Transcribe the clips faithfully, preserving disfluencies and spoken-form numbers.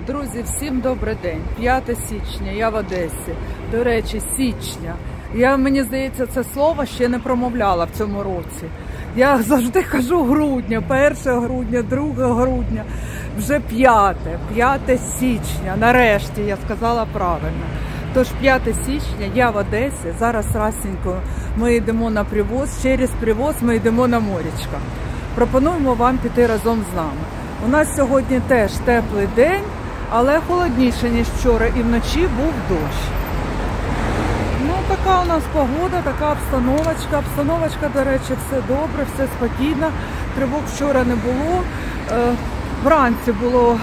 Друзі, всім добрий день. п'яте січня, я в Одесі. До речі, січня. Я, мені здається, це слово ще не промовляла в цьому році. Я завжди кажу грудня, перше грудня, друге грудня, вже п'яте, п'яте січня. Нарешті я сказала правильно. Тож п'яте січня, я в Одесі, зараз расенько ми йдемо на привоз, через привоз ми йдемо на морячка. Пропонуємо вам піти разом з нами. У нас сьогодні теж теплий день, але холодніше, ніж вчора, і вночі був дощ. Ну, така у нас погода, така обстановочка. Обстановочка, до речі, все добре, все спокійно. Тривог вчора не було. Вранці було,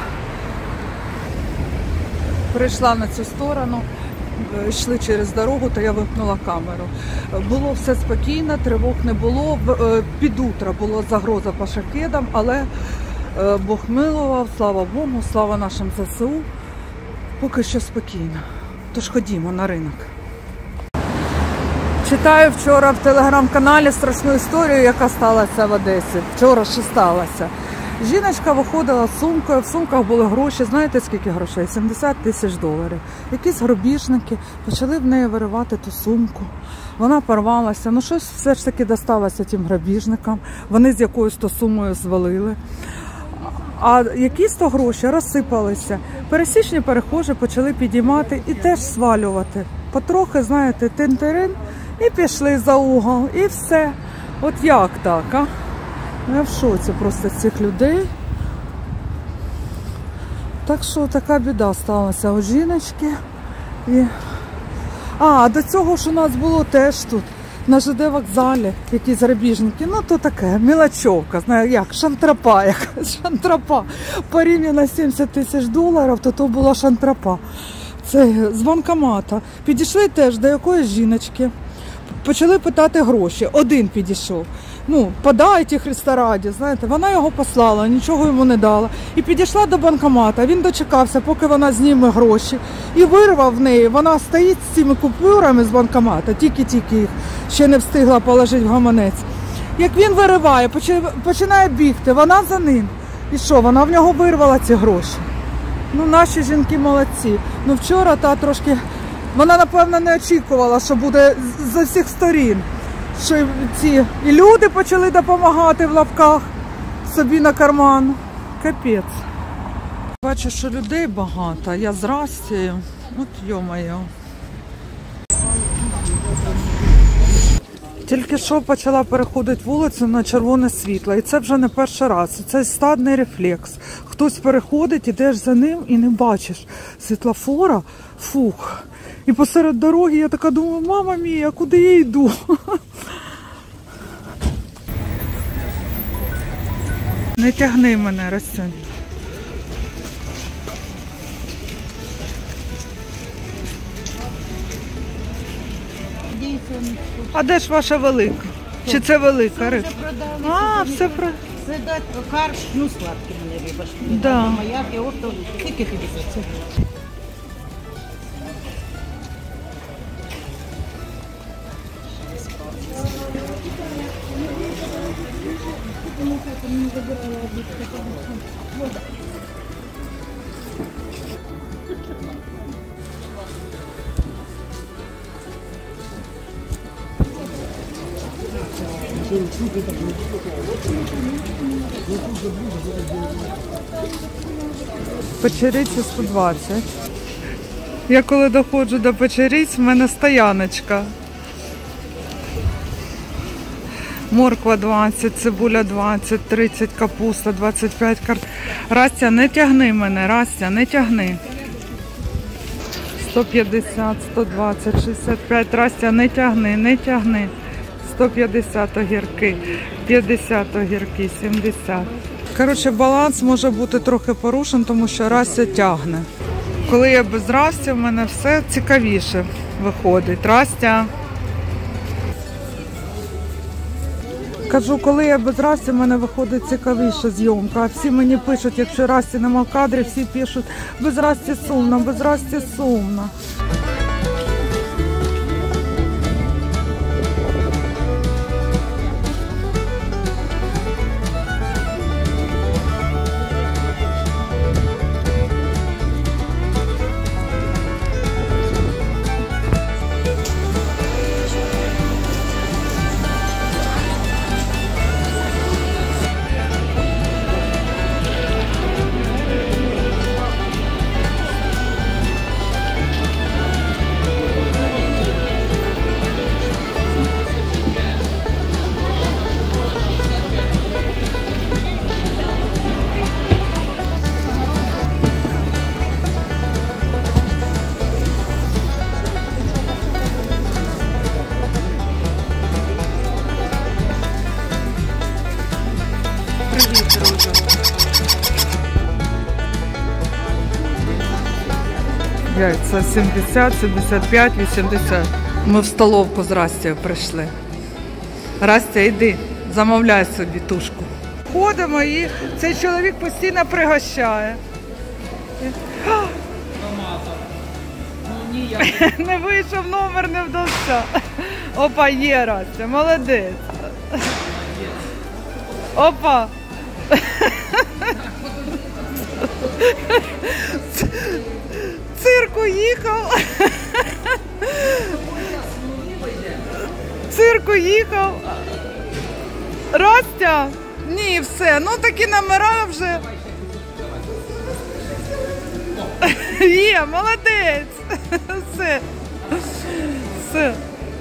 прийшла на цю сторону, йшли через дорогу, то я вимкнула камеру. Було все спокійно, тривог не було. Під утро була загроза по шахедам, але Бог милував, слава Богу, слава нашим ЗСУ. Поки що спокійно. Тож ходімо на ринок. Читаю вчора в телеграм-каналі страшну історію, яка сталася в Одесі. Вчора ще сталася. Жіночка виходила з сумкою, в сумках були гроші. Знаєте, скільки грошей? сімдесят тисяч доларів. Якісь грабіжники почали в неї виривати ту сумку. Вона порвалася. Ну, щось все ж таки досталося тим грабіжникам. Вони з якоюсь то сумою звалили. А якісь то гроші розсипалися. Пересічні перехожі почали підіймати і теж свалювати. Потрохи, знаєте, тин-тирин, і пішли за угол, і все. От як так, а? Я в шоці просто цих людей. Так що така біда сталася у жіночки. І... А, до цього ж у нас було теж тут, на ЖД вокзалі, якісь грабіжники. Ну, то таке, мілочовка, знаю, як, шантропа якась, шантропа. Порівняно на сімдесят тисяч доларів, то то була шантропа. Це з банкомата. Підійшли теж до якоїсь жіночки, почали питати гроші. Один підійшов. Ну, подайте Христа раді, знаєте, вона його послала, нічого йому не дала. І підійшла до банкомата, він дочекався, поки вона зніме гроші. І вирвав в неї, вона стоїть з цими купюрами з банкомата, тільки-тільки їх ще не встигла положити в гаманець. Як він вириває, починає бігти, вона за ним. І що, вона в нього вирвала ці гроші. Ну, наші жінки молодці. Ну, вчора та трошки, вона, напевно, не очікувала, що буде з усіх сторін. Що ці і люди почали допомагати в лапках собі на карман. Капець. Бачу, що людей багато. Я з Растією. От йо-моє. Тільки що почала переходити вулицю на червоне світло. І це вже не перший раз. Це стадний рефлекс. Хтось переходить, ідеш за ним і не бачиш світлофора. Фух. І посеред дороги я така думаю, мама мія, куди я йду? Не тягни мене, Ростянь. А де ж ваша велика? Чи це велика риба? А, все про... Це карп, ну сладкий мене риба. Да. Моя, і от тільки п'ятдесят. Печериці сто двадцять. Я коли доходжу до печериць, в мене стояночка. Морква двадцять, цибуля двадцять, тридцять, капуста двадцять п'ять. Кар... Растя, не тягни мене, Растя, не тягни. сто п'ятдесят, сто двадцять, шістдесят п'ять. Растя, не тягни, не тягни. сто п'ятдесят огірки, п'ятдесят огірки, сімдесят. Коротше, баланс може бути трохи порушений, тому що Растя тягне. Коли я без Расті, в мене все цікавіше виходить. Растя. Кажу, коли я без Расті, в мене виходить цікавіша зйомка. А всі мені пишуть, якщо Расті нема в кадрі, всі пишуть, без Расті сумно, без Расті сумно. Яйця сімдесят, сімдесят п'ять, вісімдесят. Ми в столовку з Растею прийшли. Растя, йди, замовляй собі тушку. Ходимо і цей чоловік постійно пригощає. Не вийшов номер, не вдався. Опа, є, Растя, молодець. Опа. Цирк уїхав. Цирк уїхав. Растя? Ні, все. Ну такі номера вже. Є, молодець. Все. Все.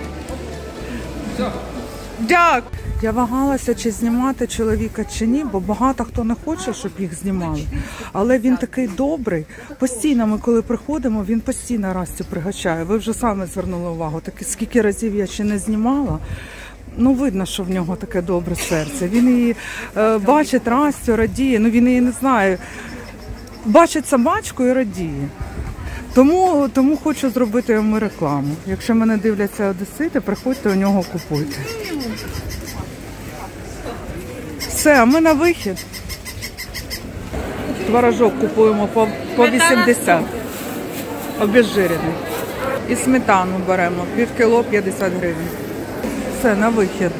Дякую. Я вагалася, чи знімати чоловіка, чи ні, бо багато хто не хоче, щоб їх знімали. Але він такий добрий. Постійно ми, коли приходимо, він постійно Растю пригощає. Ви вже самі звернули увагу. Так, скільки разів я ще не знімала. Ну, видно, що в нього таке добре серце. Він її е, бачить Растю, радіє. Ну, він її не знає. Бачить собачку і радіє. Тому, тому хочу зробити йому рекламу. Якщо мене дивляться одесити, приходьте у нього, купуйте. Все, а ми на вихід. Творожок купуємо по, по вісімдесят. Обезжирений. І сметану беремо. Пів кіло п'ятдесят гривень. Все, на вихід.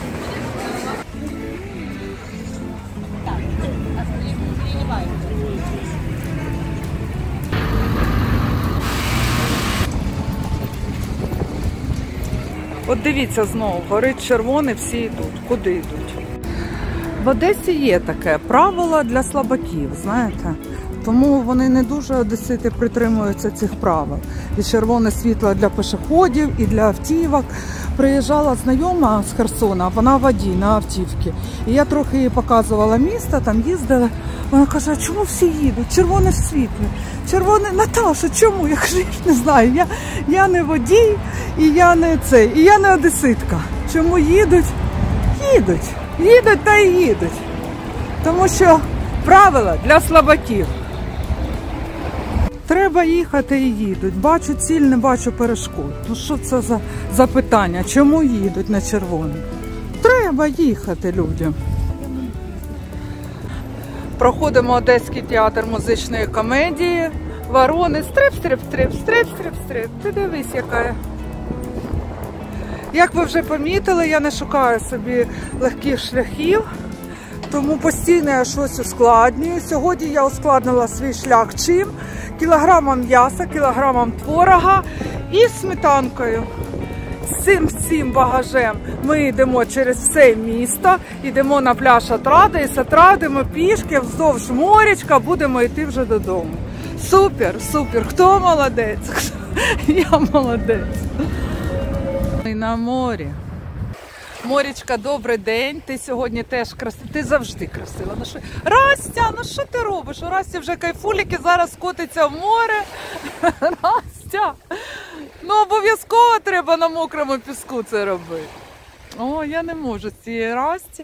От дивіться знову, горить червоний, всі йдуть. Куди йдуть? В Одесі є таке правило для слабаків, знаєте. Тому вони не дуже одесити притримуються цих правил. І червоне світло для пішоходів, і для автівок. Приїжджала знайома з Херсона, вона водій на автівці. І я трохи їй показувала місто, там їздила. Вона каже, а чому всі їдуть? Червоне світло. Червоне, Наташа, чому? Я кажу, я ж не знаю. Я, я не водій, і я не цей, і я не одеситка. Чому їдуть? Їдуть. Їдуть та й їдуть. Тому що правила для слабаків. Треба їхати і їдуть. Бачу ціль, не бачу перешкод. Ну що це за запитання? Чому їдуть на червоний? Треба їхати людям. Проходимо Одеський театр музичної комедії. Ворони. Стрип, стрип, стрип, стрип, стрип, стрип. Ти дивись, яка. Як ви вже помітили, я не шукаю собі легких шляхів. Тому постійно я щось ускладнюю. Сьогодні я ускладнила свій шлях чим? Кілограмом м'яса, кілограмом творога і сметанкою. З цим всім багажем ми йдемо через все місто, йдемо на пляж Отради, і з Отради ми пішки вздовж морячка будемо йти вже додому. Супер, супер. Хто молодець? Я молодець. І на морі. Морічка, добрий день. Ти сьогодні теж красива. Ти завжди красива. Ну, що... Растя, ну що ти робиш? У Расті вже кайфуліки, зараз котиться в море. Растя, ну обов'язково треба на мокрому піску це робити. О, я не можу з цієї Расті.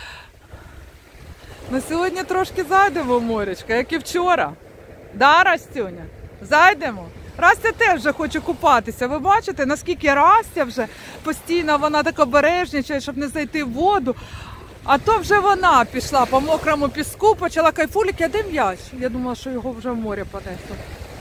Ну сьогодні трошки зайдемо в морячка, як і вчора. Да, Растюня? Зайдемо? Растя теж вже хоче купатися. Ви бачите, наскільки Растя вже постійно, вона так обережничає, щоб не зайти в воду. А то вже вона пішла по мокрому піску, почала кайфуліки, а де м'яч? Я думала, що його вже в море понесло.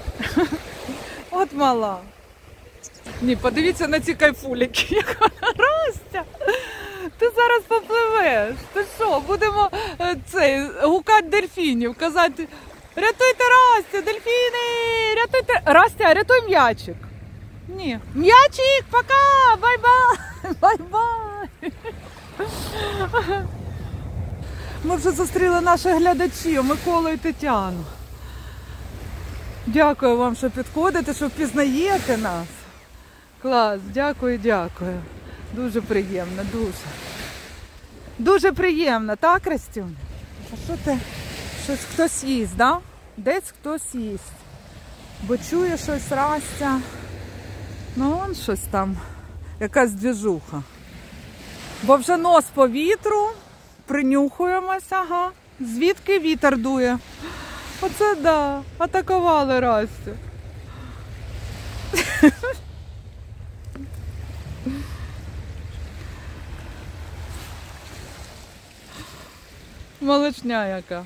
От мала. Ні, подивіться на ці кайфуліки. Як вона, Растя, ти зараз попливеш. Ти що, будемо цей, гукати дельфінів, казати... Рятуйте Растю, дельфіни! Рятуйте! Растя, рятуй м'ячик. Ні. М'ячик, пока! Бай-бай! Бай-бай! Ми вже зустріли наших глядачів, Миколу і Тетяну. Дякую вам, що підходите, що впізнаєте нас. Клас, дякую, дякую. Дуже приємно, дуже. Дуже приємно, так, Растюня? А що ти? Щось хтось їсть, да? Десь хтось їсть. Бо чує щось Растя. Ну, вон щось там. Якась двіжуха. Бо вже нос по вітру. Принюхуємося, ага. Звідки вітер дує? Оце да. Атакували Растю. Маличня яка.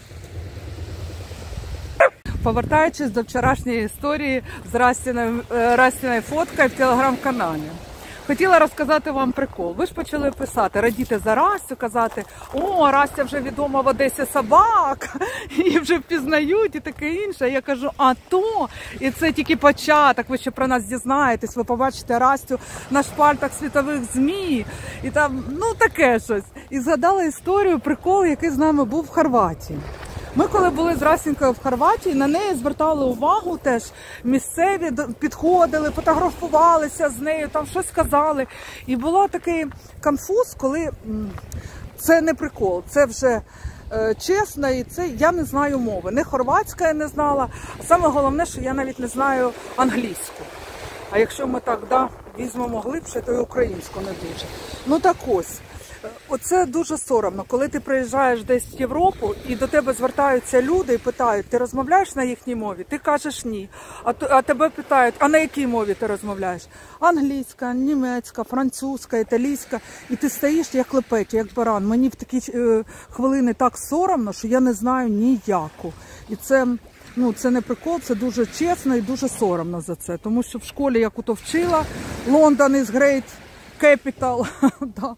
Повертаючись до вчорашньої історії з Растіною, Растіною фоткою в телеграм-каналі. Хотіла розказати вам прикол. Ви ж почали писати, радіти за Растю, казати, о, Растя вже відома в Одесі собака, і вже впізнають і таке інше. Я кажу, а то, і це тільки початок, ви ще про нас дізнаєтесь, ви побачите Растю на шпальтах світових ЗМІ, і там, ну таке щось. І згадала історію, прикол, який з нами був в Хорватії. Ми коли були з Растінькою в Хорватії, на неї звертали увагу теж місцеві, підходили, фотографувалися з нею, там щось казали. І був такий конфуз, коли це не прикол, це вже е, чесно, і це я не знаю мови. Не хорватська я не знала, а саме головне, що я навіть не знаю англійську. А якщо ми так да, візьмемо глибше, то і українську не дуже. Ну так ось. Оце дуже соромно, коли ти приїжджаєш десь в Європу і до тебе звертаються люди і питають, ти розмовляєш на їхній мові? Ти кажеш ні. А, а тебе питають, а на якій мові ти розмовляєш? Англійська, німецька, французька, італійська. І ти стоїш як лепеть, як баран. Мені в такі е, хвилини так соромно, що я не знаю ніяку. І це... Ну, це не прикол, це дуже чесно і дуже соромно за це. Тому що в школі я куто вчила, Лондон is great capital. Да.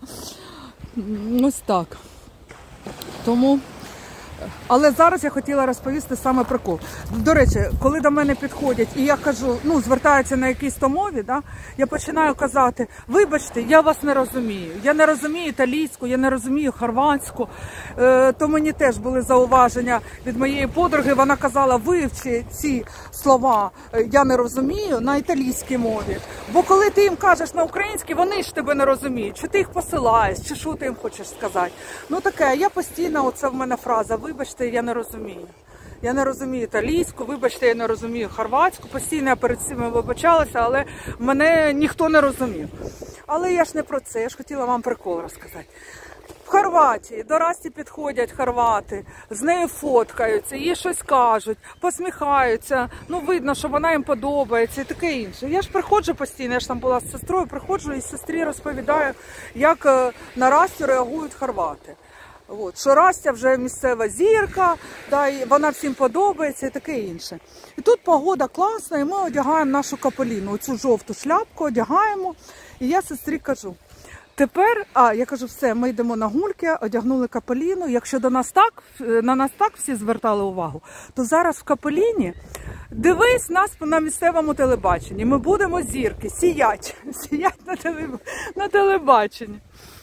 Ось так. Тому... Але зараз я хотіла розповісти саме прикол. До речі, коли до мене підходять і я кажу, ну, звертаються на якійсь то мові, да, я починаю казати, вибачте, я вас не розумію. Я не розумію італійську, я не розумію хорватську. Е, то мені теж були зауваження від моєї подруги. Вона казала, вивчи ці слова я не розумію на італійській мові. Бо коли ти їм кажеш на українській, вони ж тебе не розуміють. Чи ти їх посилаєш, чи що ти їм хочеш сказати. Ну таке, я постійно, оце в мене фраза, вибачте, я не розумію. Я не розумію італійську, вибачте, я не розумію хорватську. Постійно я перед цим вибачалася, але мене ніхто не розумів. Але я ж не про це, я ж хотіла вам прикол розказати. В Хорватії до Расті підходять хорвати, з нею фоткаються, їй щось кажуть, посміхаються, ну видно, що вона їм подобається і таке інше. Я ж приходжу постійно, я ж там була з сестрою, приходжу і сестрі розповідаю, як на Растю реагують хорвати. От, що Растя вже місцева зірка, да, і вона всім подобається і таке інше. І тут погода класна, і ми одягаємо нашу капеліну, оцю жовту шляпку одягаємо, і я сестрі кажу, тепер, а, я кажу, все, ми йдемо на гульки, одягнули капеліну, якщо до нас так, на нас так всі звертали увагу, то зараз в капеліні, дивись нас на місцевому телебаченні, ми будемо зірки, сіять, сіять на, телеб... на телебаченні.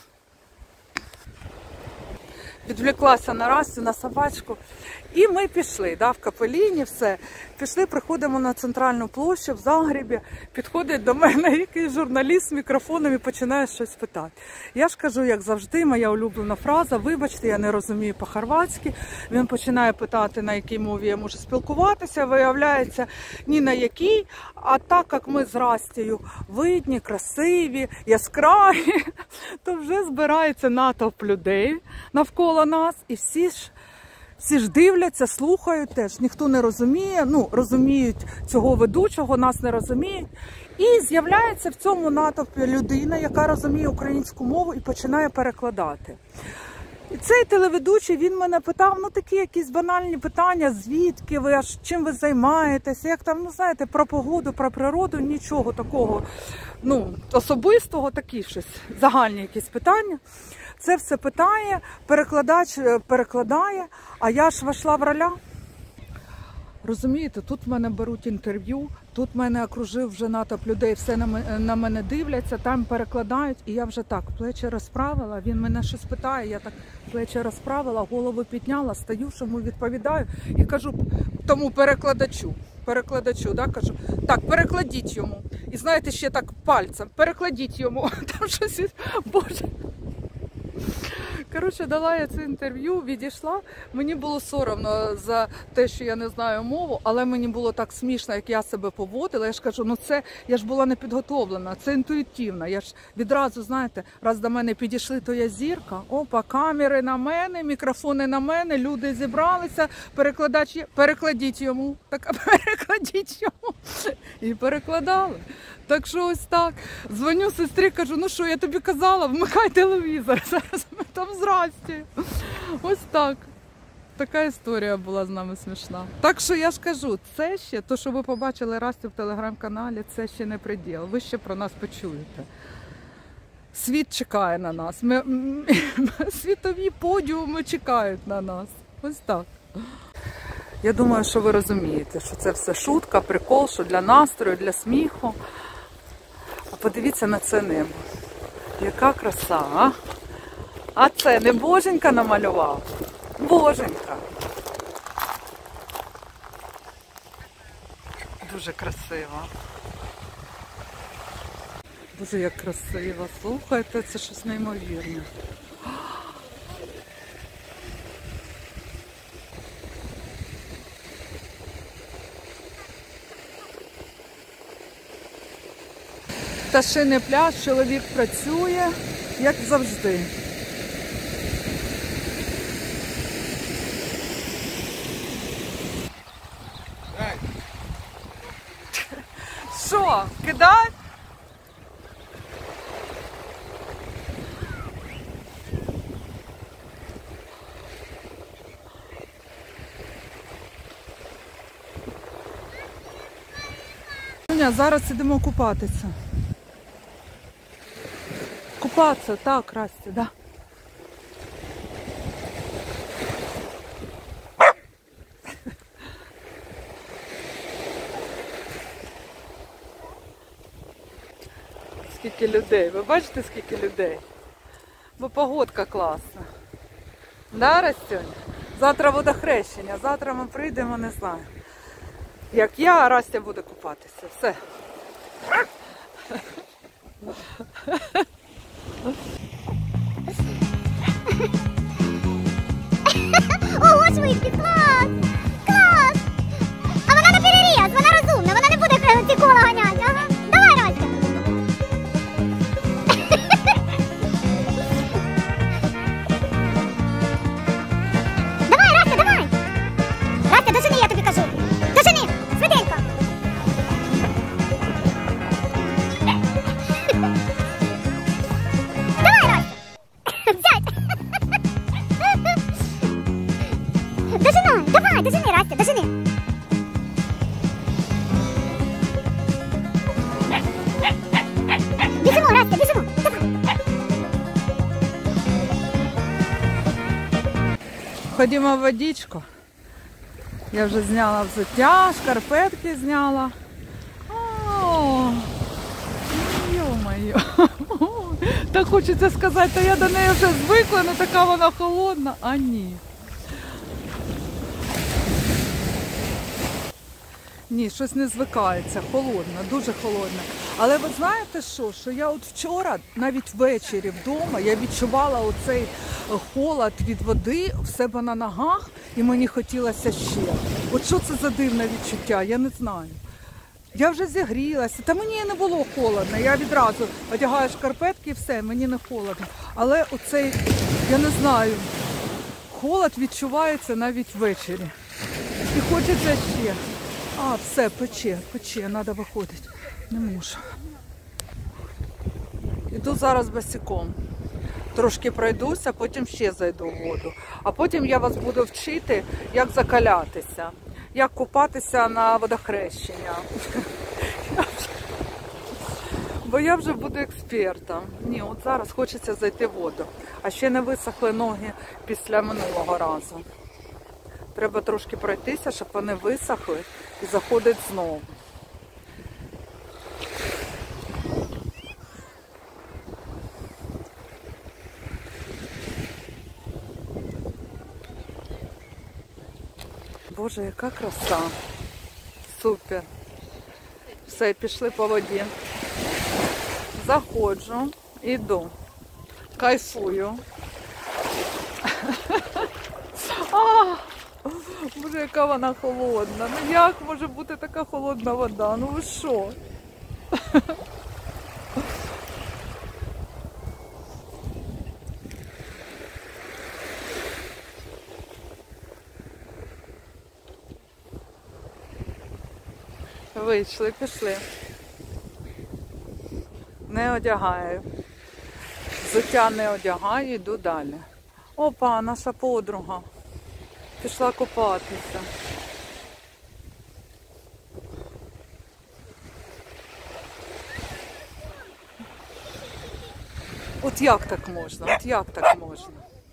Відвлеклася на Растю, на собачку. І ми пішли, да, в капеліні, все. Пішли, приходимо на центральну площу в Загребі, підходить до мене якийсь журналіст з мікрофоном і починає щось питати. Я ж кажу, як завжди, моя улюблена фраза, вибачте, я не розумію по-хорватськи. Він починає питати, на якій мові я можу спілкуватися, виявляється, ні на якій, а так як ми з Растією видні, красиві, яскраві, то вже збирається натовп людей навколо нас, і всі ж Всі ж дивляться, слухають теж, ніхто не розуміє, ну, розуміють цього ведучого, нас не розуміють. І з'являється в цьому натовпі людина, яка розуміє українську мову і починає перекладати. І цей телеведучий, він мене питав, ну такі якісь банальні питання, звідки ви, аж чим ви займаєтеся, як там, ну знаєте, про погоду, про природу, нічого такого, ну, особистого, такі щось, загальні якісь питання. Це все питає, перекладач перекладає, а я ж вийшла в роля. Розумієте, тут в мене беруть інтерв'ю, тут мене окружив вже натовп людей, все на мене дивляться, там перекладають, і я вже так плечі розправила, він мене щось питає, я так плечі розправила, голову підняла, стою, що йому відповідаю і кажу тому перекладачу, перекладачу, да, кажу, так, перекладіть йому. І знаєте, ще так пальцем, перекладіть йому, там щось, боже. Коротше, дала я це інтерв'ю, відійшла. Мені було соромно за те, що я не знаю мову, але мені було так смішно, як я себе поводила. Я ж кажу, ну це, я ж була не підготовлена, це інтуїтивно. Я ж відразу, знаєте, раз до мене підійшли, то я зірка. Опа, камери на мене, мікрофони на мене, люди зібралися, перекладач, перекладіть йому, так, перекладіть йому. І перекладали. Так що ось так. Дзвоню сестрі, кажу, ну що, я тобі казала, вмикай телевізор. Зараз ми там здрасті. Ось так. Така історія була з нами смішна. Так що я ж кажу, це ще, то, що ви побачили Расті в телеграм-каналі, це ще не приділ. Ви ще про нас почуєте. Світ чекає на нас. Ми, світові подіуми чекають на нас. Ось так. Я думаю, що ви розумієте, що це все шутка, прикол, що для настрою, для сміху. А подивіться на це небо. Яка краса, а? А це не Боженька намалював? Боженька. Дуже красиво. Боже, як красиво. Слухайте, це щось неймовірне. Пташиний пляж, чоловік працює, як завжди. Що, кидай? Зараз ідемо купатися. Купатися, так, Расті, да. Скільки людей, ви бачите, скільки людей? Бо погодка класна. Да, Растюнь? Завтра водохрещення, завтра ми прийдемо, не знаю. Як я, а Растя буде купатися. Все. Ого, швидкість, клас! Клас! А вона на переріз, вона розумна, вона не буде ці кола ганяти, ага. Давай, Растя! Давай, Растя, давай! Растя, дожени, я тобі кажу! Дожени! Швиденько! Давай, Растя! Взять! Дожинай! Давай, дожини, Растя, дожини! Біжимо, Растя, біжимо! Давай! Ходімо в водичку. Я вже зняла взуття, шкарпетки зняла. О, йо-моє. Так хочеться сказати, то я до неї вже звикла, але така вона холодна. А ні. Ні, щось не звикається, холодно, дуже холодно. Але ви знаєте що, що я от вчора, навіть ввечері вдома, я відчувала оцей холод від води в себе на ногах, і мені хотілося ще. От що це за дивне відчуття, я не знаю. Я вже зігрілася, та мені не було холодно, я відразу одягаю шкарпетки і все, мені не холодно. Але оцей, я не знаю, холод відчувається навіть ввечері. І хочеться ще. А, все, пече, пече, треба виходити. Не можу. Іду зараз босиком. Трошки пройдуся, потім ще зайду в воду. А потім я вас буду вчити, як закалятися, як купатися на водохрещення. Бо я вже буду експертом. Ні, от зараз хочеться зайти в воду. А ще не висохли ноги після минулого разу. Треба трошки пройтися, щоб вони висохли і заходить знову. Боже, яка краса. Супер. Все, пішли по воді. Заходжу, іду, кайфую. Боже, яка вона холодна. Ну як може бути така холодна вода? Ну ви що? Вийшли, пішли. Не одягаю. Взуття не одягаю, йду далі. Опа, наша подруга. Пішла купатися. От як так можна? От як так можна?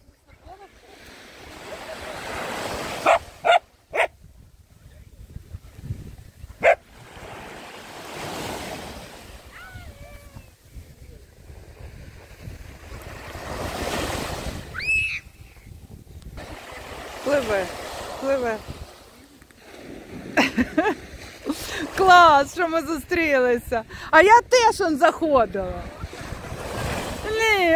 Пливе, пливе. Клас, що ми зустрілися. А я теж он заходила. Ні.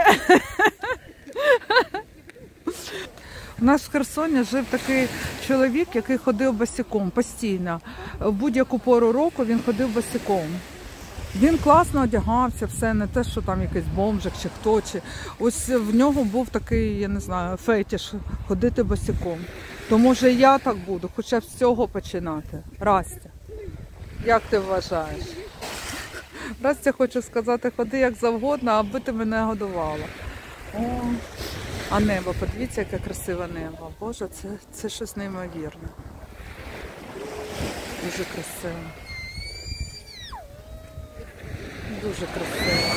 У нас в Херсоні жив такий чоловік, який ходив босиком постійно. В будь-яку пору року він ходив босиком. Він класно одягався, все, не те, що там якийсь бомжик чи хто. Чи... Ось в нього був такий, я не знаю, фетиш ходити босиком. То може я так буду, хоча б з цього починати. Растя, як ти вважаєш? Растя, хочу сказати, ходи як завгодно, аби ти мене годувала. О, а небо, подивіться, яке красиве небо. Боже, це, це щось неймовірне. Дуже красиво. Дуже красиво.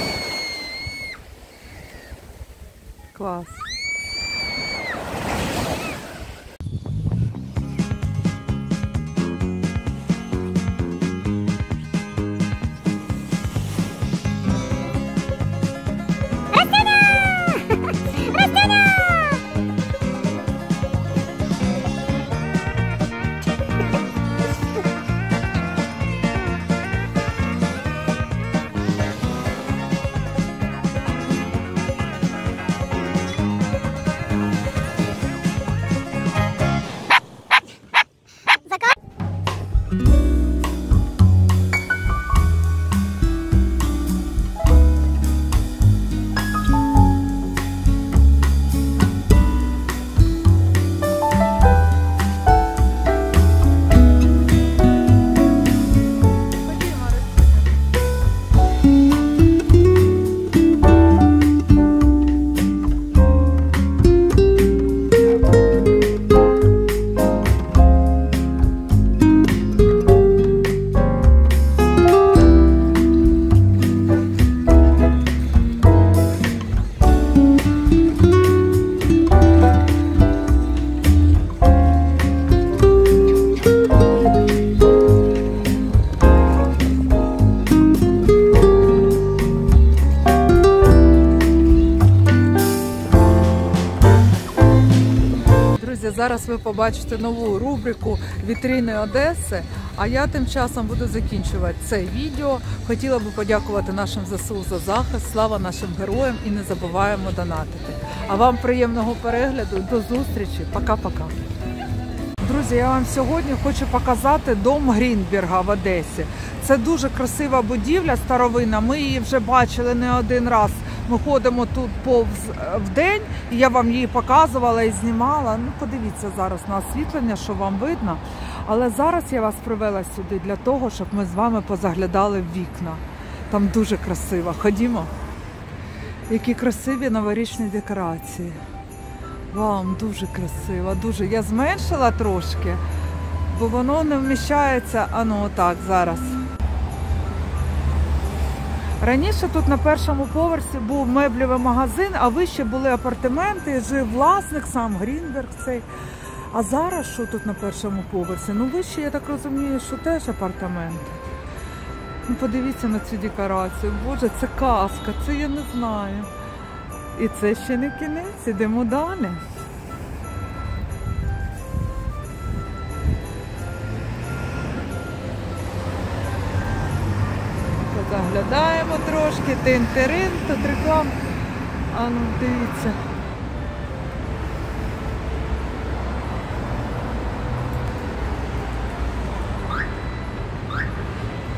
Клас. Зараз ви побачите нову рубрику «Вітрини Одеси», а я тим часом буду закінчувати це відео. Хотіла би подякувати нашим ЗСУ за захист, слава нашим героям і не забуваємо донатити. А вам приємного перегляду, до зустрічі, пока-пока. Друзі, я вам сьогодні хочу показати дом Грінберга в Одесі. Це дуже красива будівля старовинна, ми її вже бачили не один раз. Ми ходимо тут повз в день, і я вам її показувала і знімала. Ну, подивіться зараз на освітлення, що вам видно. Але зараз я вас привела сюди для того, щоб ми з вами позаглядали в вікна. Там дуже красиво. Ходімо. Які красиві новорічні декорації. Вау, дуже красиво, дуже. Я зменшила трошки, бо воно не вміщається, а ну отак зараз. Раніше тут на першому поверсі був меблевий магазин, а вище були апартаменти, жив власник, сам Грінберг цей. А зараз що тут на першому поверсі? Ну вище, я так розумію, що теж апартаменти. Ну подивіться на цю декорацію. Боже, це казка, це я не знаю. І це ще не кінець, ідемо далі. Заглядаємо трошки, тин-терин, тут реклам. А ну, дивіться.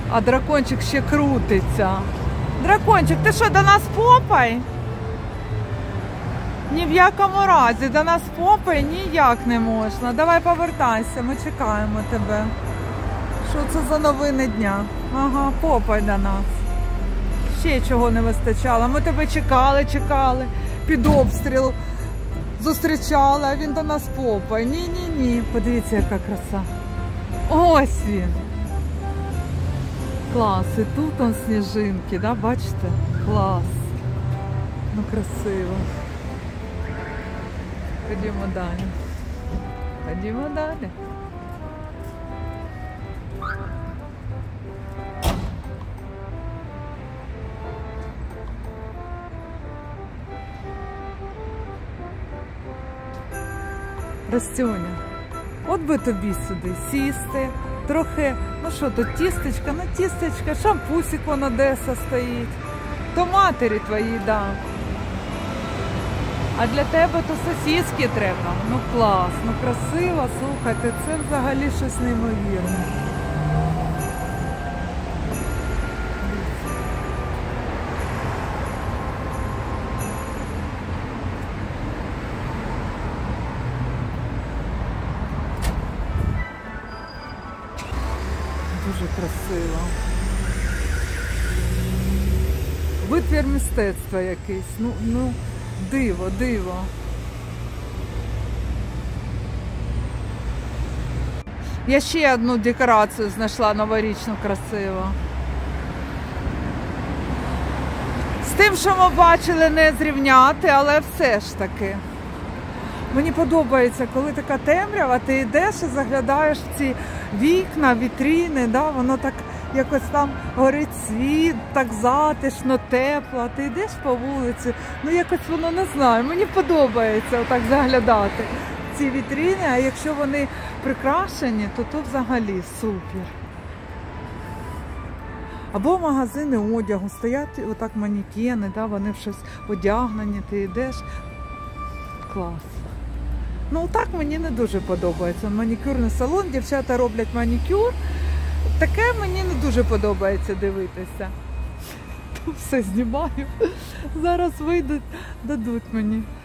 А дракончик ще крутиться. Дракончик, ти що, до нас попай? Ні в якому разі, до нас попай ніяк не можна. Давай повертайся, ми чекаємо тебе. Що це за новини дня? Ага, попай до нас. Ще чого не вистачало. Ми тебе чекали, чекали, під обстріл зустрічали, а він до нас попай. Ні-ні-ні. Подивіться, яка краса. Ось він. Клас. І тут он сніжинки, да? Бачите? Клас. Ну, красиво. Ходімо далі. Ходімо далі. Ростюня, от би тобі сюди сісти, трохи, ну що тут, тістечка, ну тістечка, шампусик вон Одеса стоїть, то матері твої дам. А для тебе то сосиски треба, ну клас, ну красиво, слухайте, це взагалі щось неймовірне. Дуже красиво. Витвір мистецтва якийсь. Ну, ну, диво, диво. Я ще одну декорацію знайшла новорічну красиву. З тим, що ми бачили, не зрівняти, але все ж таки. Мені подобається, коли така темрява, ти йдеш і заглядаєш в ці вікна, вітріни, да? Воно так якось там горить світ, так затишно, тепло, ти йдеш по вулиці, ну якось воно, не знаю, мені подобається отак заглядати в ці вітріни, а якщо вони прикрашені, то то взагалі супер. Або магазини одягу, стоять отак манекени, да? Вони в щось одягнені, ти йдеш, клас. Ну, так мені не дуже подобається. Манікюрний салон, дівчата роблять манікюр. Таке мені не дуже подобається дивитися. Тут все знімаю. Зараз вийдуть, дадуть мені.